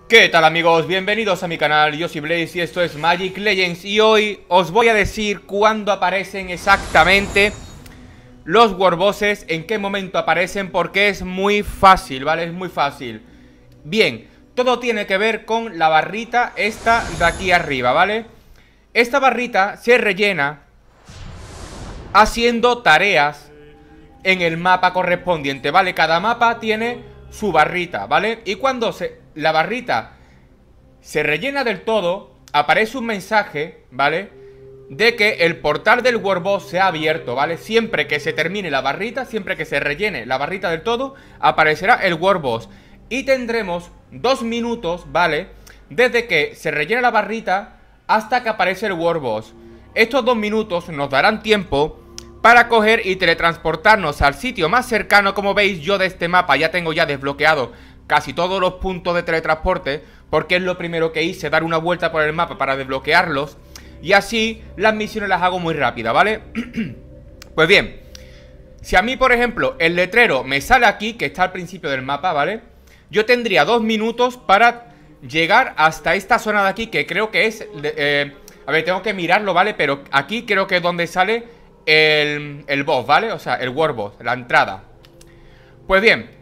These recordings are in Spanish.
¿Qué tal, amigos? Bienvenidos a mi canal, yo soy Blaze y esto es Magic Legends. Y hoy os voy a decir cuándo aparecen exactamente los Warbosses, en qué momento aparecen, porque es muy fácil, ¿vale? Es muy fácil. Bien, todo tiene que ver con la barrita esta de aquí arriba, ¿vale? Esta barrita se rellena haciendo tareas en el mapa correspondiente, ¿vale? Cada mapa tiene su barrita, ¿vale? Y cuando la barrita se rellena del todo, aparece un mensaje, ¿vale? De que el portal del Warboss se ha abierto, ¿vale? Siempre que se termine la barrita, siempre que se rellene la barrita del todo, aparecerá el Warboss. Y tendremos 2 minutos, ¿vale? Desde que se rellena la barrita hasta que aparece el Warboss. Estos 2 minutos nos darán tiempo para coger y teletransportarnos al sitio más cercano. Como veis, yo de este mapa ya tengo desbloqueado casi todos los puntos de teletransporte, porque es lo primero que hice, dar una vuelta por el mapa para desbloquearlos. Y así las misiones las hago muy rápidas, ¿vale? Pues bien, si a mí, por ejemplo, el letrero me sale aquí, que está al principio del mapa, ¿vale? Yo tendría 2 minutos para llegar hasta esta zona de aquí, que creo que es... a ver, tengo que mirarlo, ¿vale? Pero aquí creo que es donde sale el boss, ¿vale? O sea, el Warboss, la entrada. Pues bien,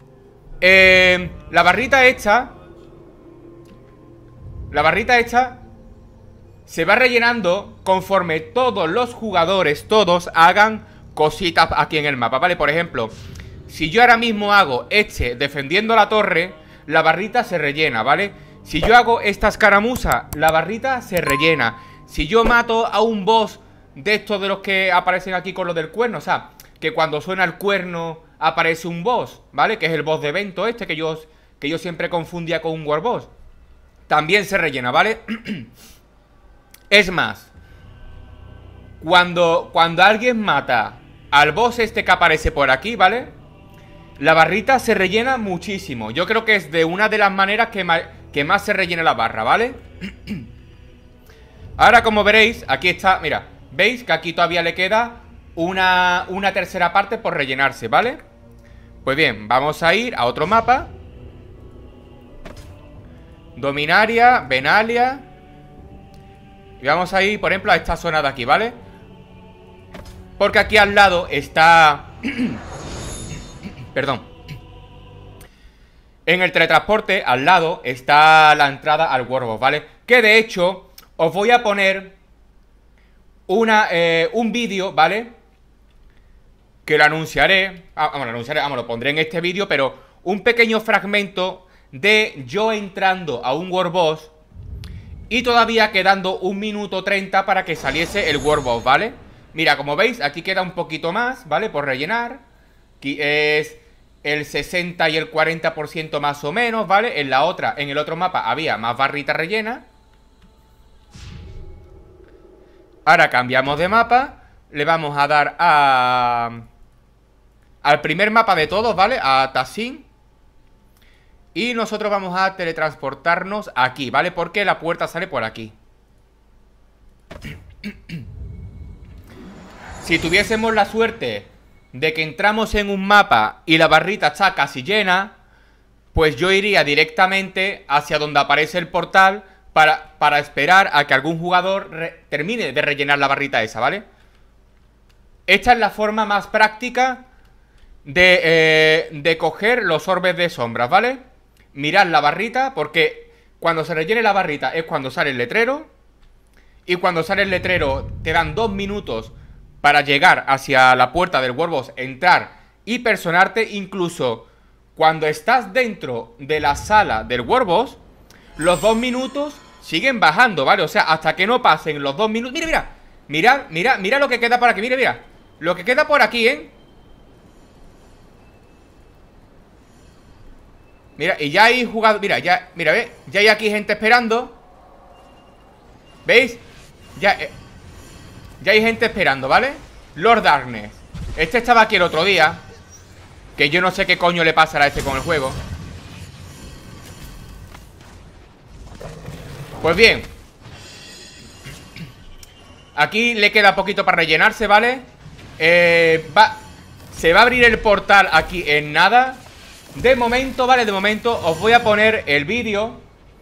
la barrita hecha se va rellenando conforme todos los jugadores, todos hagan cositas aquí en el mapa, ¿vale? Por ejemplo, si yo ahora mismo hago defendiendo la torre, la barrita se rellena, ¿vale? Si yo hago esta escaramuza, la barrita se rellena. Si yo mato a un boss de estos de los que aparecen aquí con lo del cuerno, o sea, que cuando suena el cuerno aparece un boss, ¿vale? Que es el boss de evento que yo siempre confundía con un Warboss. También se rellena, ¿vale? Es más, cuando alguien mata al boss que aparece por aquí, ¿vale? La barrita se rellena muchísimo. Yo creo que es de una de las maneras que más se rellena la barra, ¿vale? Ahora, como veréis, aquí está, mira, veis que aquí todavía le queda una tercera parte por rellenarse, ¿vale? Pues bien, vamos a ir a otro mapa. Dominaria, Benalia. Y vamos a ir, por ejemplo, a esta zona de aquí, ¿vale? Porque aquí al lado está... Perdón. En el teletransporte, al lado, está la entrada al Warboss, ¿vale? Que de hecho, os voy a poner un vídeo, ¿vale? Que lo anunciaré. Lo pondré en este vídeo, pero un pequeño fragmento de yo entrando a un Warboss y todavía quedando 1 minuto 30 para que saliese el Warboss, ¿vale? Mira, como veis, aquí queda un poquito más, ¿vale? Por rellenar. Aquí es el 60 y el 40% más o menos, ¿vale? En el otro mapa había más barrita rellena. Ahora cambiamos de mapa. Le vamos a dar al primer mapa de todos, ¿vale? A Tassin. Y nosotros vamos a teletransportarnos aquí, ¿vale? Porque la puerta sale por aquí. Si tuviésemos la suerte de que entramos en un mapa y la barrita está casi llena, pues yo iría directamente hacia donde aparece el portal para esperar a que algún jugador termine de rellenar la barrita esa, ¿vale? Esta es la forma más práctica de coger los orbes de sombras, ¿vale? Mirad la barrita, porque cuando se rellene la barrita es cuando sale el letrero. Y cuando sale el letrero te dan 2 minutos para llegar hacia la puerta del Warboss, entrar y personarte. Incluso cuando estás dentro de la sala del Warboss, los 2 minutos siguen bajando, ¿vale? O sea, hasta que no pasen los 2 minutos. Mira lo que queda por aquí, mira lo que queda por aquí, ¿eh? Mira, y ya hay jugado. Mira, ve, ya hay aquí gente esperando. ¿Veis? Ya hay gente esperando, ¿vale? Lord Darkness. Este estaba aquí el otro día, que yo no sé qué coño le pasará a este con el juego. Pues bien, aquí le queda poquito para rellenarse, ¿vale? Se va a abrir el portal aquí en nada. De momento, ¿vale? De momento os voy a poner el vídeo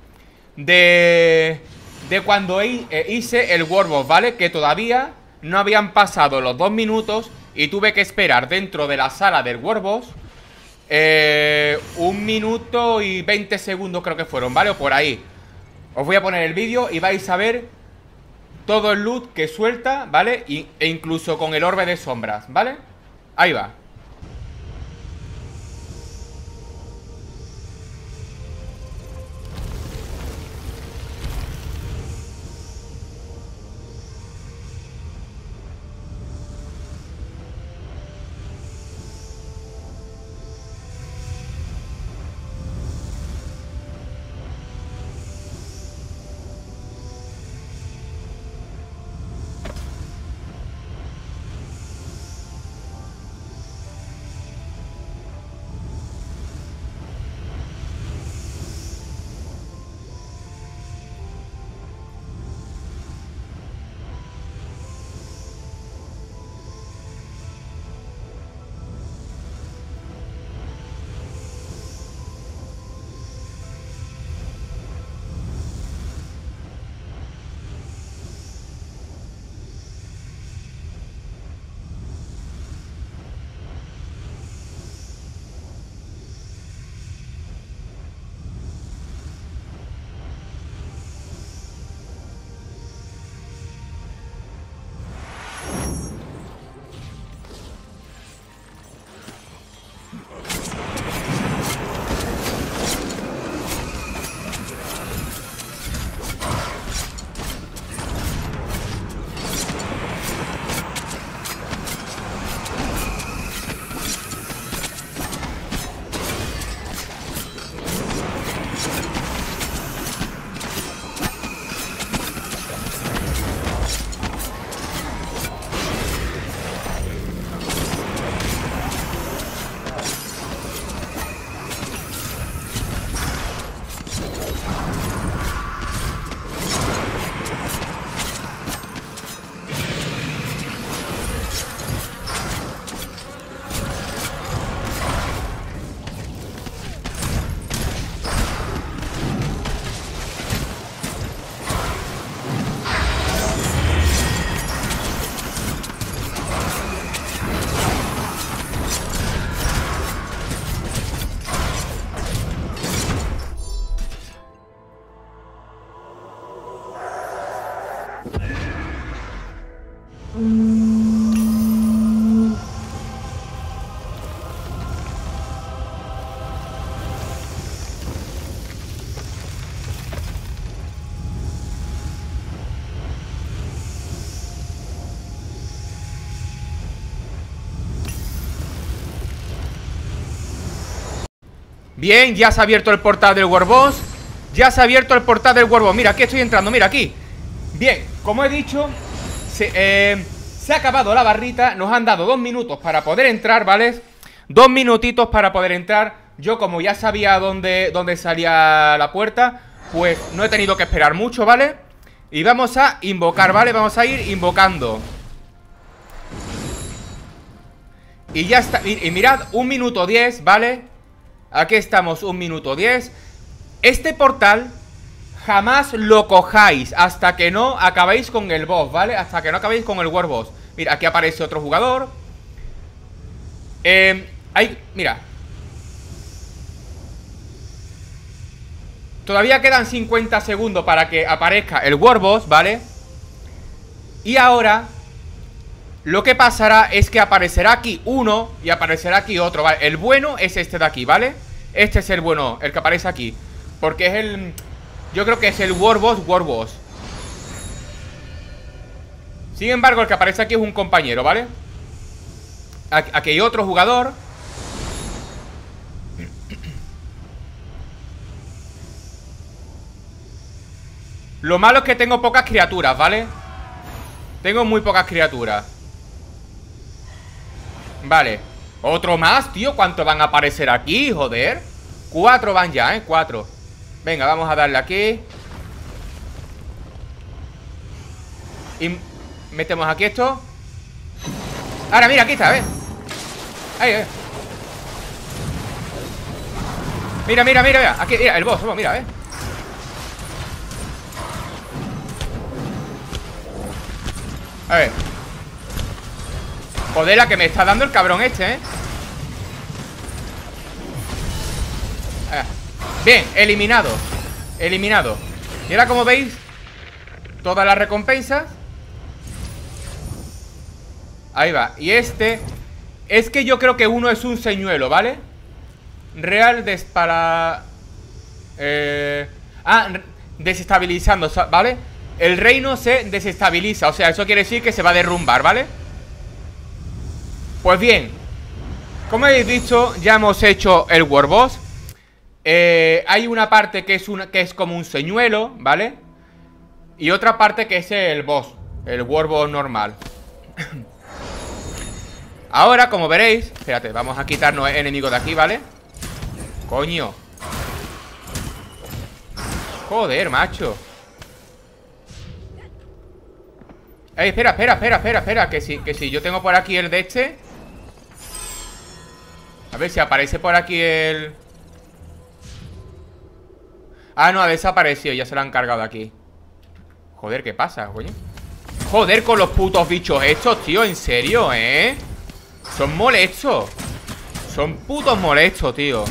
de cuando hice el World, ¿vale? Que todavía no habían pasado los 2 minutos y tuve que esperar dentro de la sala del World 1 minuto y 20 segundos creo que fueron, ¿vale? O por ahí. Os voy a poner el vídeo y vais a ver todo el loot que suelta, ¿vale? E incluso con el orbe de sombras, ¿vale? Ahí va. Bien, ya se ha abierto el portal del World. Ya se ha abierto el portal del World. Mira, aquí estoy entrando, mira, aquí. Bien, como he dicho, se ha acabado la barrita. Nos han dado 2 minutos para poder entrar, ¿vale? 2 minutitos para poder entrar. Yo, como ya sabía dónde salía la puerta, pues no he tenido que esperar mucho, ¿vale? Y vamos a invocar, ¿vale? Vamos a ir invocando. Y ya está, y mirad, 1 minuto 10, ¿vale? Aquí estamos, 1 minuto 10. Este portal jamás lo cojáis hasta que no acabéis con el boss, ¿vale? Hasta que no acabéis con el World Boss. Mira, aquí aparece otro jugador. Mira. Todavía quedan 50 segundos para que aparezca el World Boss, ¿vale? Y ahora lo que pasará es que aparecerá aquí uno y aparecerá aquí otro, ¿vale? El bueno es este de aquí, ¿vale? Este es el bueno, el que aparece aquí. Porque es el... Yo creo que es el World Boss. Sin embargo, el que aparece aquí es un compañero, ¿vale? Aquí hay otro jugador. Lo malo es que tengo pocas criaturas, ¿vale? Tengo muy pocas criaturas. Vale. Otro más, tío. ¿Cuántos van a aparecer aquí? Joder. 4 van ya, 4. Venga, vamos a darle aquí. Y metemos aquí esto. Ahora, mira, aquí está, ¿ves? Ahí. Mira. Aquí, mira, el boss, mira, ¿ves? A ver. Joder, la que me está dando el cabrón este, Bien, eliminado. Eliminado. Y ahora, como veis, todas las recompensas. Ahí va. Y este es que yo creo que uno es un señuelo, ¿vale? Real para... desestabilizando, ¿vale? El reino se desestabiliza. O sea, eso quiere decir que se va a derrumbar, ¿vale? Pues bien, como habéis visto, ya hemos hecho el World Boss. Hay una parte que es como un señuelo, ¿vale? Y otra parte que es el boss, el World Boss normal. Ahora, como veréis, espérate, vamos a quitarnos enemigos de aquí, ¿vale? Coño. Joder, macho. Espera, que si yo tengo por aquí el de este. A ver si aparece por aquí el... Ah, no, ha desaparecido, ya se lo han cargado aquí. Joder, ¿qué pasa, coño? Joder con los putos bichos estos, tío, en serio, Son molestos. Son putos molestos, tío.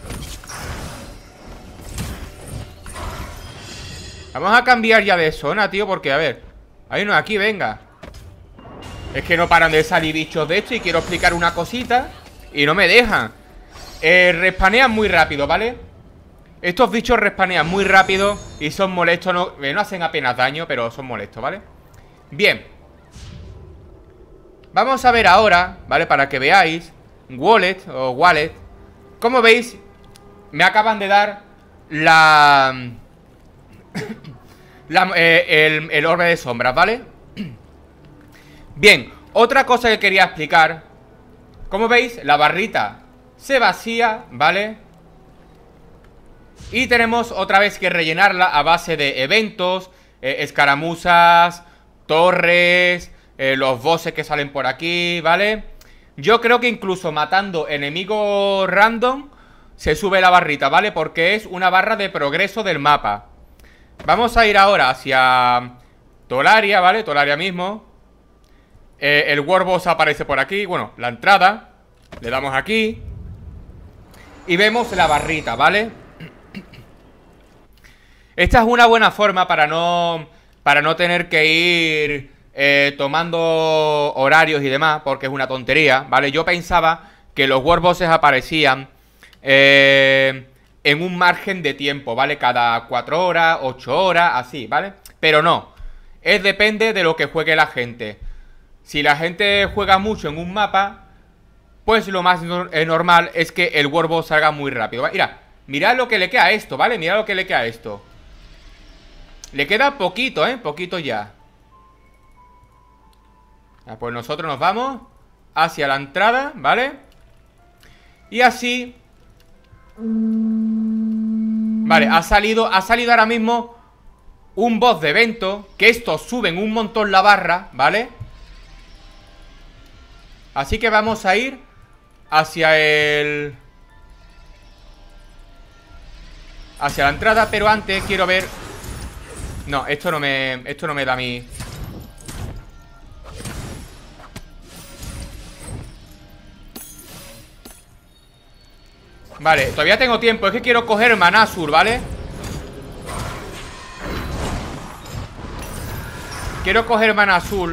Vamos a cambiar ya de zona, tío, porque, a ver, hay uno aquí, venga. Es que no paran de salir bichos de esto y quiero explicar una cosita y no me dejan. Respanean muy rápido, ¿vale? Estos bichos respanean muy rápido y son molestos, no hacen apenas daño, pero son molestos, ¿vale? Bien. Vamos a ver ahora, ¿vale? Para que veáis Wallet o Wallet. Como veis, me acaban de dar el orbe de sombras, ¿vale? Bien, otra cosa que quería explicar. Como veis, la barrita se vacía, ¿vale? Y tenemos otra vez que rellenarla a base de eventos, escaramuzas, torres, los bosses que salen por aquí, ¿vale? Yo creo que incluso matando enemigos random se sube la barrita, ¿vale? Porque es una barra de progreso del mapa. Vamos a ir ahora hacia Tolaria, ¿vale? Tolaria mismo. El World Boss aparece por aquí. Bueno, la entrada. Le damos aquí y vemos la barrita, ¿vale? Esta es una buena forma para no tener que ir tomando horarios y demás, porque es una tontería, ¿vale? Yo pensaba que los World Bosses aparecían en un margen de tiempo, ¿vale? Cada 4 horas, 8 horas, así, ¿vale? Pero no, depende de lo que juegue la gente. Si la gente juega mucho en un mapa, pues lo más normal es que el World Boss salga muy rápido, ¿vale? Mirad lo que le queda a esto, ¿vale? Mirad lo que le queda a esto. Le queda poquito, poquito ya. Pues nosotros nos vamos hacia la entrada, ¿vale? Y así... Vale, ha salido ahora mismo un boss de evento. Que estos suben un montón la barra, ¿vale? Así que vamos a ir hacia hacia la entrada, pero antes quiero ver... No, esto no me da a mí. Vale, todavía tengo tiempo. Es que quiero coger Manasur, ¿vale? Quiero coger Manasur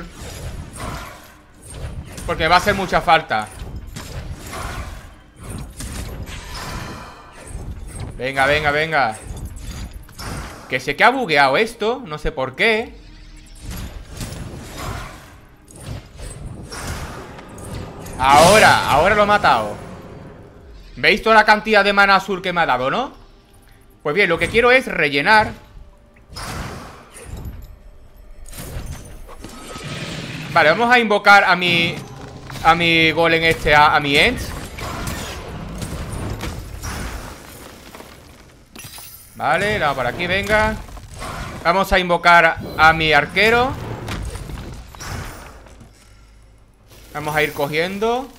porque me va a hacer mucha falta. Venga, venga, venga. Que sé que ha bugueado esto, no sé por qué. Ahora lo he matado. ¿Veis toda la cantidad de mana azul que me ha dado, no? Pues bien, lo que quiero es rellenar. Vale, vamos a invocar a mi golem este, a mi Ents. Vale, no, por aquí, venga. Vamos a invocar a mi arquero. Vamos a ir cogiendo.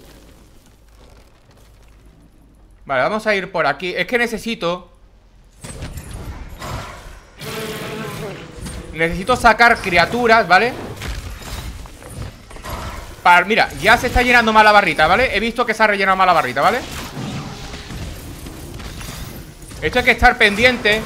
Vale, vamos a ir por aquí. Es que necesito sacar criaturas, ¿vale? Mira, ya se está llenando más la barrita, ¿vale? He visto que se ha rellenado más la barrita, ¿vale? Esto hay que estar pendiente.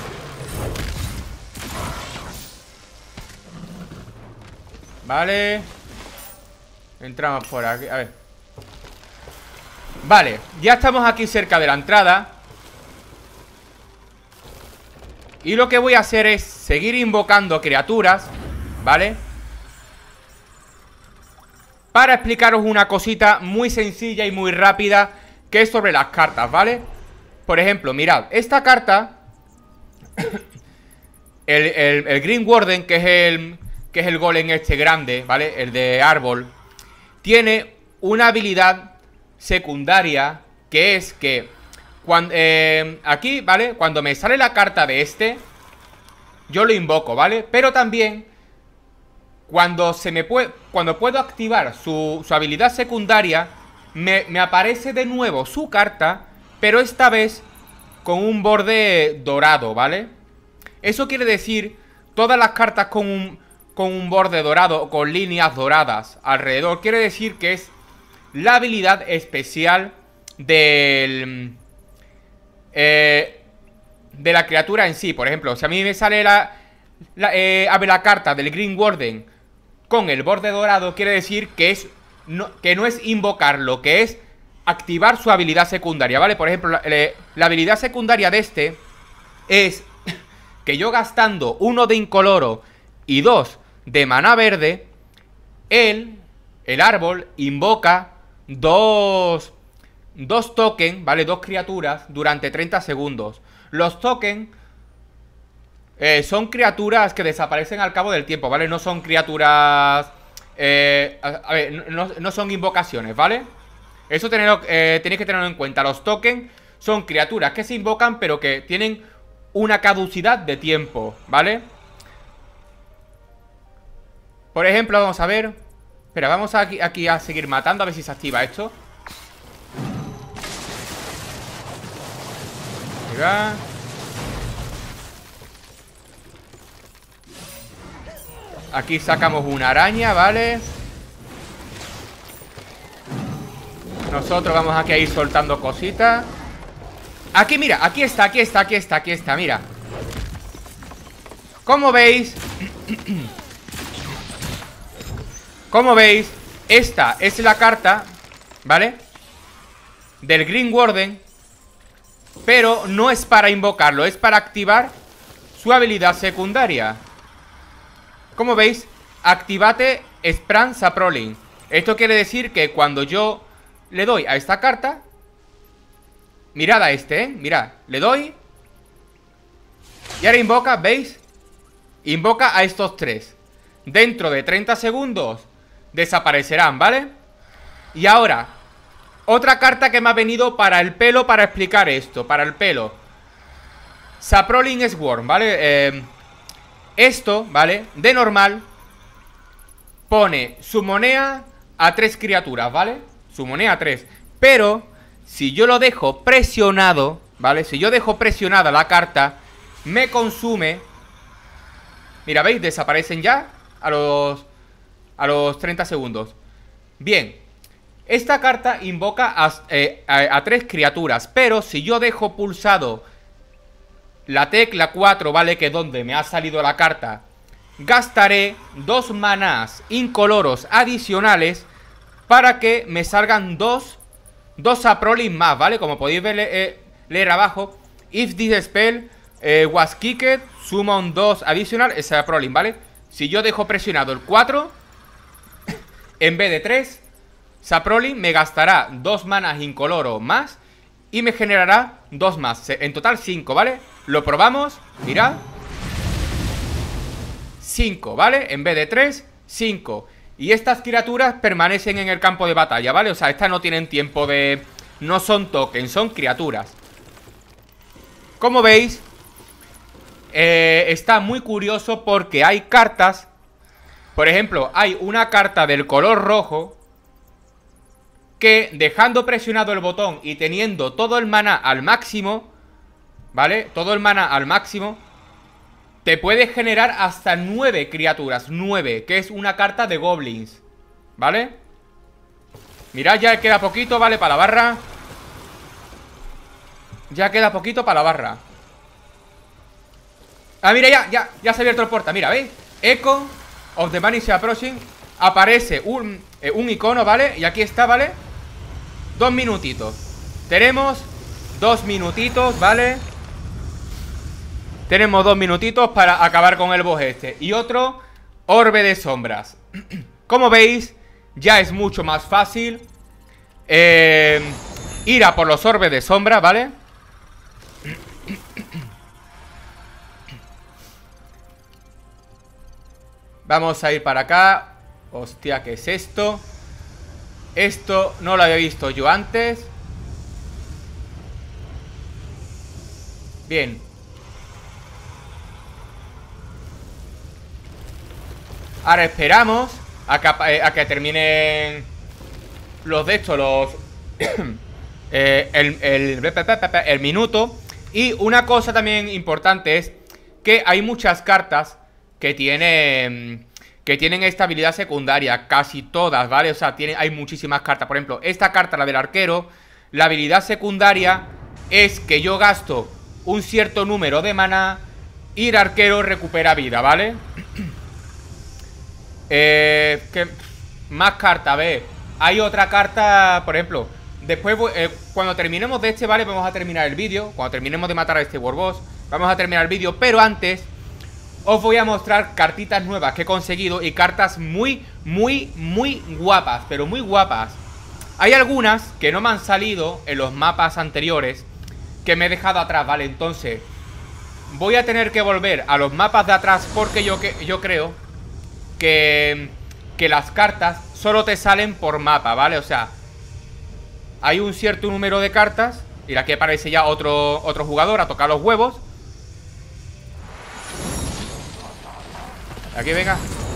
Vale. Entramos por aquí, a ver. Vale, ya estamos aquí cerca de la entrada. Y lo que voy a hacer es seguir invocando criaturas, ¿vale? Para explicaros una cosita muy sencilla y muy rápida, que es sobre las cartas, ¿vale? Por ejemplo, mirad, esta carta el Green Warden, que es el golem este grande, ¿vale? El de árbol. Tiene una habilidad secundaria, que es que cuando, aquí, ¿vale? Cuando me sale la carta de este, yo lo invoco, ¿vale? Pero también cuando puedo activar su habilidad secundaria, me aparece de nuevo su carta, pero esta vez con un borde dorado, ¿vale? Eso quiere decir todas las cartas con un borde dorado o con líneas doradas alrededor. Quiere decir que es la habilidad especial de la criatura en sí. Por ejemplo, si a mí me sale la carta del Green Warden con el borde dorado, quiere decir que no es invocarlo, que es activar su habilidad secundaria, ¿vale? Por ejemplo, la habilidad secundaria de este es que yo gastando 1 de incoloro y 2 de maná verde, el árbol invoca dos tokens, ¿vale? 2 criaturas durante 30 segundos. Los tokens son criaturas que desaparecen al cabo del tiempo, ¿vale? No son criaturas... a ver, no son invocaciones, ¿vale? Eso tenéis que tenerlo en cuenta. Los tokens son criaturas que se invocan, pero que tienen una caducidad de tiempo, ¿vale? Por ejemplo, vamos a ver. Espera, vamos aquí a seguir matando, a ver si se activa esto. Ahí va. Aquí sacamos una araña, ¿vale? Nosotros vamos aquí a ir soltando cositas. Aquí, mira, aquí está, mira. Como veis, esta es la carta, ¿vale? Del Green Warden. Pero no es para invocarlo, es para activar su habilidad secundaria. Como veis, activate Sprang Saproling. Esto quiere decir que cuando yo le doy a esta carta, mirad a este, mirad, le doy y ahora invoca, ¿veis? Invoca a estos 3. Dentro de 30 segundos desaparecerán, ¿vale? Y ahora, otra carta que me ha venido para el pelo para explicar esto, para el pelo. Saproling Swarm, ¿vale? Esto, ¿vale? De normal pone sumonea a 3 criaturas, ¿vale? Sumonea a 3. Pero si yo lo dejo presionado, ¿vale? Si yo dejo presionada la carta, me consume. Mira, ¿veis? Desaparecen ya a los 30 segundos. Bien, esta carta invoca a 3 criaturas. Pero si yo dejo pulsado la tecla 4, ¿vale? Que es donde me ha salido la carta, gastaré 2 manás incoloros adicionales para que me salgan dos Saproling más, ¿vale? Como podéis ver, leer abajo. If this spell was kicked, summon 2 adicional Saproling, ¿vale? Si yo dejo presionado el 4 en vez de 3 Saproling, me gastará 2 manás incoloros más y me generará 2 más. En total 5, ¿vale? Lo probamos, mirad. 5, ¿vale? En vez de 3, 5. Y estas criaturas permanecen en el campo de batalla, ¿vale? O sea, estas no tienen tiempo de... No son tokens, son criaturas. Como veis, está muy curioso porque hay cartas. Por ejemplo, hay una carta del color rojo que, dejando presionado el botón y teniendo todo el maná al máximo, ¿vale? Todo el maná al máximo, te puede generar hasta 9 criaturas. 9, que es una carta de goblins, ¿vale? Mirad, ya queda poquito, ¿vale? Para la barra. Ya queda poquito para la barra. Ah, mira, ya se ha abierto el portal. Mira, ¿veis? Echo of the Vanishing Approaching. Aparece un icono, ¿vale? Y aquí está, ¿vale? 2 minutitos. Tenemos 2 minutitos, ¿vale? Tenemos 2 minutitos para acabar con el boss este. Y otro orbe de sombras. Como veis, ya es mucho más fácil ir a por los orbes de sombra, ¿vale? Vamos a ir para acá. Hostia, ¿qué es esto? Esto no lo había visto yo antes. Bien. Ahora esperamos a que terminen los de estos, los el minuto. Y una cosa también importante es que hay muchas cartas que tienen estabilidad secundaria, casi todas, ¿vale? O sea, hay muchísimas cartas. Por ejemplo, esta carta, la del arquero, la habilidad secundaria es que yo gasto un cierto número de maná y el arquero recupera vida, ¿vale? Más cartas, a ver. Hay otra carta, por ejemplo, después, cuando terminemos de este, ¿vale? Vamos a terminar el vídeo. Cuando terminemos de matar a este Warboss, vamos a terminar el vídeo. Pero antes os voy a mostrar cartitas nuevas que he conseguido y cartas muy guapas, pero muy guapas. Hay algunas que no me han salido en los mapas anteriores, que me he dejado atrás, ¿vale? Entonces voy a tener que volver a los mapas de atrás porque yo creo que las cartas solo te salen por mapa, ¿vale? O sea, hay un cierto número de cartas. Y aquí aparece ya otro jugador a tocar los huevos. Aquí, venga.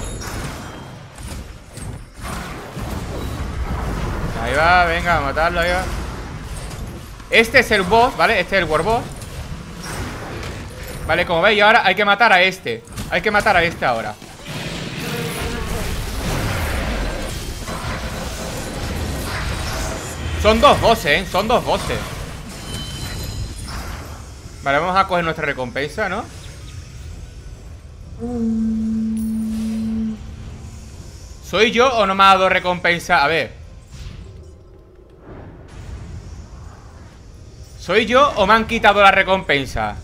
Ahí va, venga, a matarlo, ahí va. Este es el boss, ¿vale? Este es el Warboss. Vale, como veis, ahora hay que matar a este. Hay que matar a este ahora. Son 2 bosses, ¿eh? Son 2 bosses. Vale, vamos a coger nuestra recompensa, ¿no? ¿Soy yo o no me ha dado recompensa? A ver. ¿Soy yo o me han quitado la recompensa?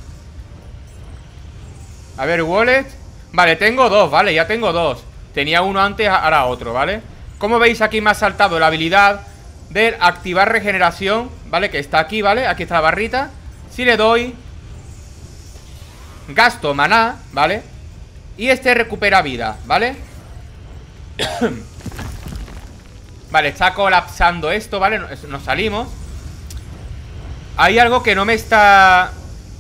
A ver, wallet. Vale, tengo 2, ¿vale? Ya tengo 2. Tenía uno antes, ahora otro, ¿vale? Como veis, aquí me ha saltado la habilidad de activar regeneración, ¿vale? Que está aquí, ¿vale? Aquí está la barrita. Si le doy, gasto maná, ¿vale? Y este recupera vida, ¿vale? Vale, está colapsando esto, ¿vale? Nos salimos. Hay algo que no me está...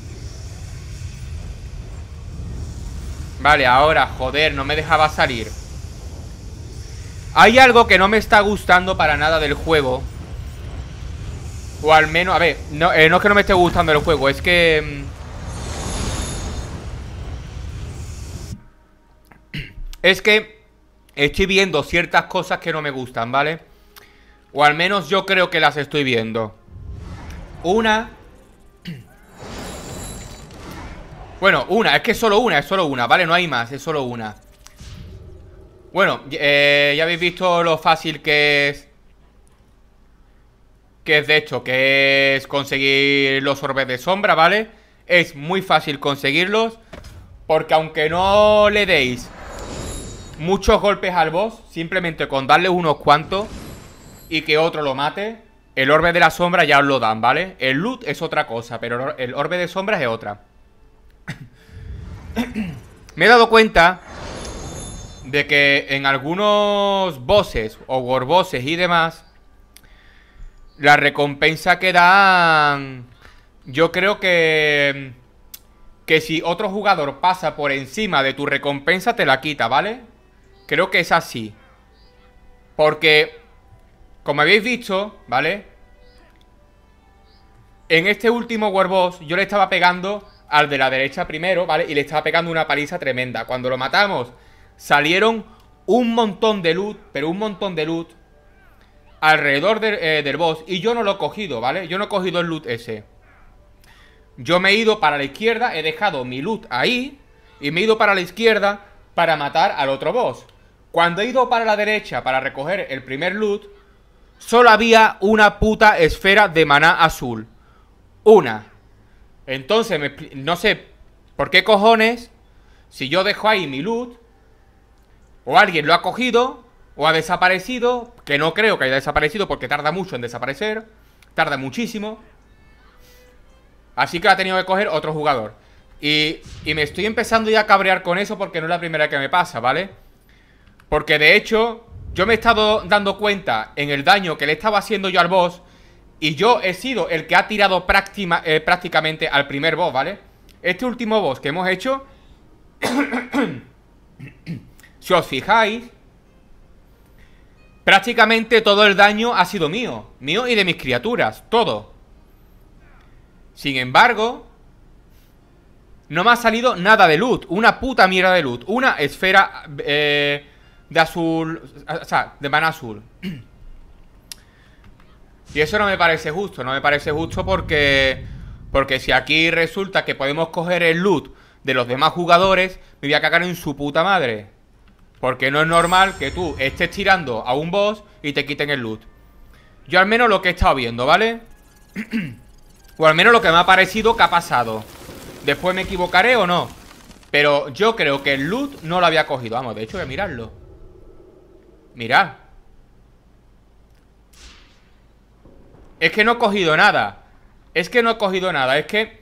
Vale, ahora, joder, no me dejaba salir. Hay algo que no me está gustando para nada del juego. O al menos, a ver, no es que no me esté gustando el juego, es que... Es que estoy viendo ciertas cosas que no me gustan, ¿vale? O al menos yo creo que las estoy viendo. Una... Bueno, es que es solo una, ¿vale? No hay más, es solo una. Bueno, ya habéis visto lo fácil que es. Que es de hecho, que es conseguir los orbes de sombra, ¿vale? Es muy fácil conseguirlos. Porque aunque no le deis muchos golpes al boss, simplemente con darle unos cuantos y que otro lo mate, el orbe de la sombra ya os lo dan, ¿vale? El loot es otra cosa, pero el orbe de sombra es otra. Me he dado cuenta de que en algunos bosses o warbosses y demás, la recompensa que dan, yo creo que si otro jugador pasa por encima de tu recompensa te la quita, ¿vale? Creo que es así. Porque, como habéis visto, ¿vale? En este último warboss yo le estaba pegando al de la derecha primero, ¿vale? Y le estaba pegando una paliza tremenda. Cuando lo matamos, salieron un montón de loot, pero un montón de loot. alrededor del boss. Y yo no lo he cogido, ¿vale? Yo no he cogido el loot ese. Yo me he ido para la izquierda, he dejado mi loot ahí y me he ido para la izquierda para matar al otro boss. Cuando he ido para la derecha para recoger el primer loot, solo había una puta esfera de maná azul. Una. Entonces, no sé por qué cojones, si yo dejo ahí mi loot, o alguien lo ha cogido, o ha desaparecido, que no creo que haya desaparecido porque tarda mucho en desaparecer, tarda muchísimo. Así que lo ha tenido que coger otro jugador. Y me estoy empezando ya a cabrear con eso porque no es la primera vez que me pasa, ¿vale? Porque de hecho, yo me he estado dando cuenta en el daño que le estaba haciendo yo al boss. Y yo he sido el que ha tirado prácticamente al primer boss, ¿vale? Este último boss que hemos hecho, si os fijáis, prácticamente todo el daño ha sido mío. Mío y de mis criaturas, todo. Sin embargo, no me ha salido nada de loot. Una puta mierda de loot. Una esfera de azul, o sea, de maná azul. Y eso no me parece justo. No me parece justo porque si aquí resulta que podemos coger el loot de los demás jugadores, me voy a cagar en su puta madre. Porque no es normal que tú estés tirando a un boss y te quiten el loot. Yo al menos lo que he estado viendo, ¿vale? O al menos lo que me ha parecido que ha pasado. Después me equivocaré o no. Pero yo creo que el loot no lo había cogido. Vamos, de hecho voy a mirarlo. Mirad. Es que no he cogido nada. Es que no he cogido nada. Es que...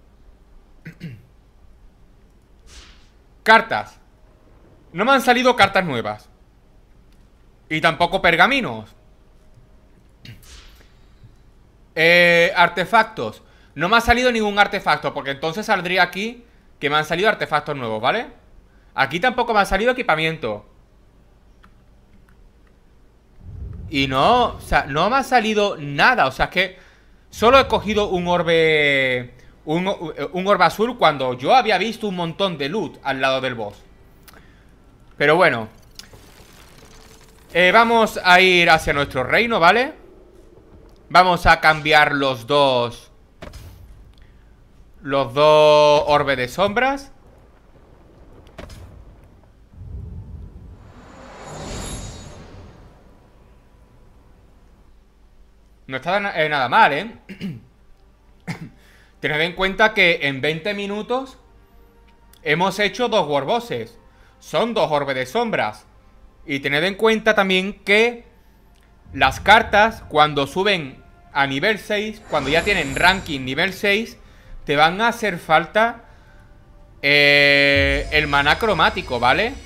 Cartas. No me han salido cartas nuevas. Y tampoco pergaminos. Artefactos. No me ha salido ningún artefacto, porque entonces saldría aquí que me han salido artefactos nuevos, ¿vale? Aquí tampoco me ha salido equipamiento. Y no, o sea, no me ha salido nada. O sea, es que solo he cogido un orbe, un orbe azul cuando yo había visto un montón de loot al lado del boss. Pero bueno, vamos a ir hacia nuestro reino, ¿vale? Vamos a cambiar los dos orbes de sombras. No está nada mal, ¿eh? Tened en cuenta que en 20 minutos hemos hecho 2 warbosses. Son 2 orbes de sombras. Y tened en cuenta también que las cartas, cuando suben a nivel 6, cuando ya tienen ranking nivel 6, te van a hacer falta el maná cromático, ¿vale?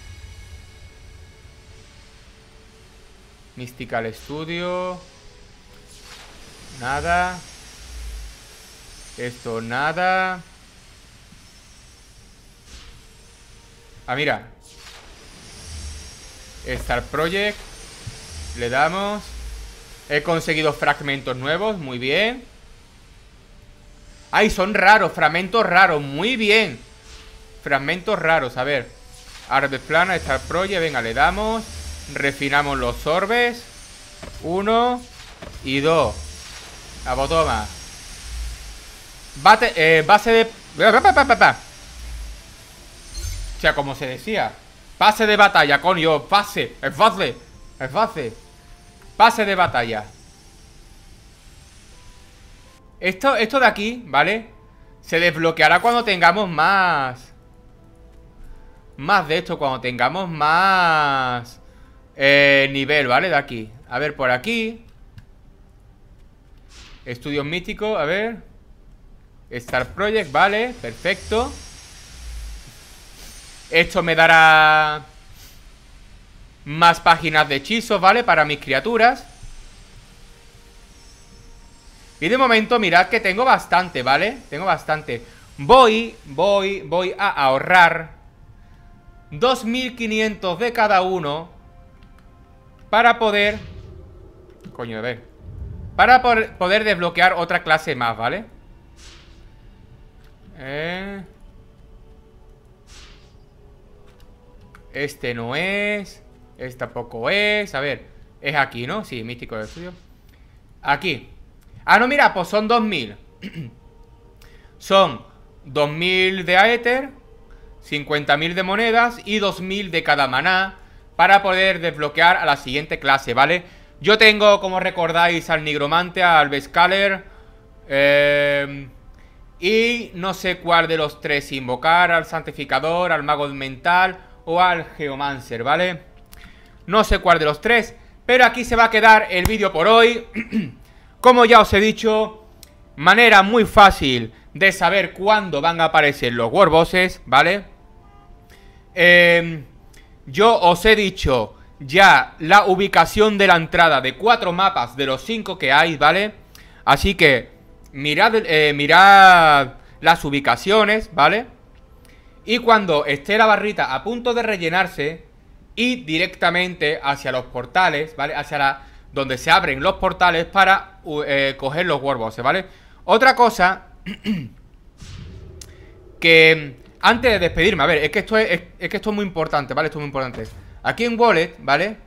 Mystical Studio. Nada. Esto nada. Ah, mira. Star Project. Le damos. He conseguido fragmentos nuevos, muy bien. Ay, son raros, fragmentos raros, muy bien. Fragmentos raros, a ver. Arbe plana, Star Project, venga, le damos. Refinamos los orbes. 1 y 2. A botoma. Base de... O sea, como se decía. Pase de batalla, coño. Pase. Es fácil. Es fácil. Pase de batalla. Esto de aquí, ¿vale? Se desbloqueará cuando tengamos más de esto. Cuando tengamos más nivel, ¿vale? De aquí. A ver, por aquí. Estudios místicos, a ver. Star Project, vale, perfecto. Esto me dará más páginas de hechizos, ¿vale? Para mis criaturas. Y de momento mirad que tengo bastante, ¿vale? Tengo bastante. Voy a ahorrar 2500 de cada uno para poder... Coño, a ver. Para poder desbloquear otra clase más, ¿vale? Este no es. Este tampoco es. A ver, Es aquí, ¿no? Sí, místico de estudio. Aquí. Ah, no, mira, pues son 2000. Son 2000 de Aether, 50.000 de monedas y 2000 de cada maná para poder desbloquear a la siguiente clase, ¿vale? Yo tengo, como recordáis, al Nigromante, al Vescaler, y no sé cuál de los tres invocar, al Santificador, al Mago Mental o al Geomancer, ¿vale? No sé cuál de los tres, pero aquí se va a quedar el vídeo por hoy. Como ya os he dicho, manera muy fácil de saber cuándo van a aparecer los World Bosses, ¿vale? Yo os he dicho ya la ubicación de la entrada de 4 mapas de los 5 que hay, ¿vale? Así que mirad las ubicaciones, ¿vale? Y cuando esté la barrita a punto de rellenarse, id directamente hacia los portales, ¿vale? Hacia donde se abren los portales para coger los World Bosses, ¿vale? Otra cosa que antes de despedirme, a ver, es que esto es muy importante, ¿vale? Esto es muy importante. Aquí en Wallet, ¿vale?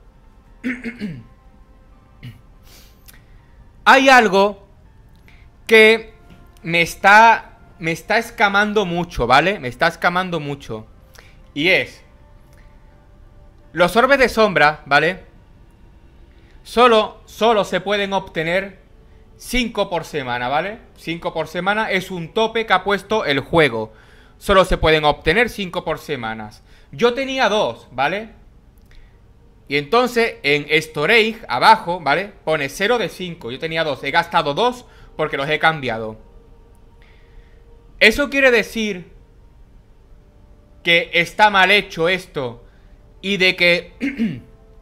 Hay algo que me está escamando mucho, ¿vale? Me está escamando mucho. Y es los orbes de sombra, ¿vale? Solo se pueden obtener 5 por semana, ¿vale? 5 por semana es un tope que ha puesto el juego. Solo se pueden obtener 5 por semanas. Yo tenía 2, ¿vale? Y entonces en Storage, abajo, ¿vale? Pone 0 de 5. Yo tenía 2. He gastado 2 porque los he cambiado. Eso quiere decir que está mal hecho esto y de que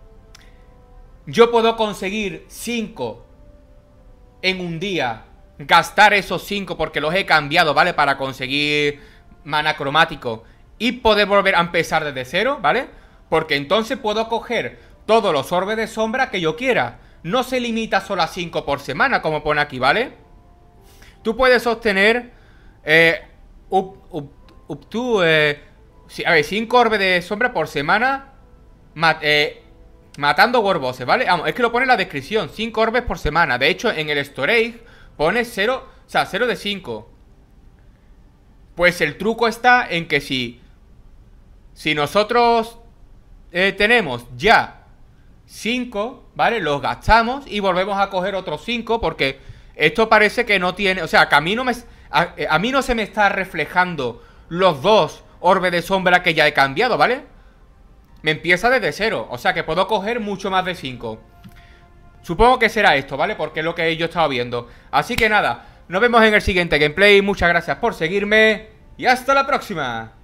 yo puedo conseguir 5 en un día, gastar esos 5 porque los he cambiado, ¿vale? Para conseguir mana cromático y poder volver a empezar desde 0, ¿vale? Porque entonces puedo coger todos los orbes de sombra que yo quiera. No se limita solo a 5 por semana, como pone aquí, ¿vale? Tú puedes obtener a ver, 5 orbes de sombra por semana matando World Bosses, ¿vale? Vamos, es que lo pone en la descripción, 5 orbes por semana. De hecho, en el Storage pone 0, o sea, 0 de 5. Pues el truco está en que si nosotros tenemos ya 5, ¿vale? Los gastamos y volvemos a coger otros 5 porque esto parece que no tiene... O sea, que a mí no se me está reflejando los 2 orbes de sombra que ya he cambiado, ¿vale? Me empieza desde 0, o sea que puedo coger mucho más de 5. Supongo que será esto, ¿vale? Porque es lo que yo he estado viendo. Así que nada, nos vemos en el siguiente gameplay. Muchas gracias por seguirme y hasta la próxima.